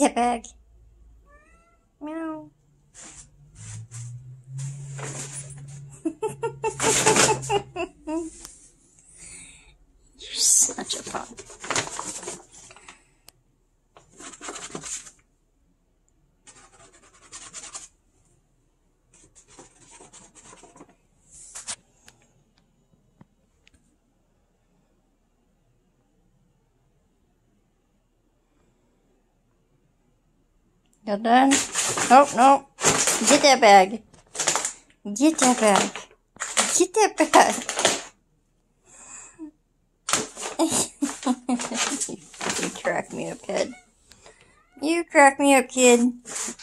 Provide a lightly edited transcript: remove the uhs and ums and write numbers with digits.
that bag. Meow. You're such a punk. You done? Nope, nope. Get that bag. Get that bag. Get that bag. You crack me up, kid. You crack me up, kid.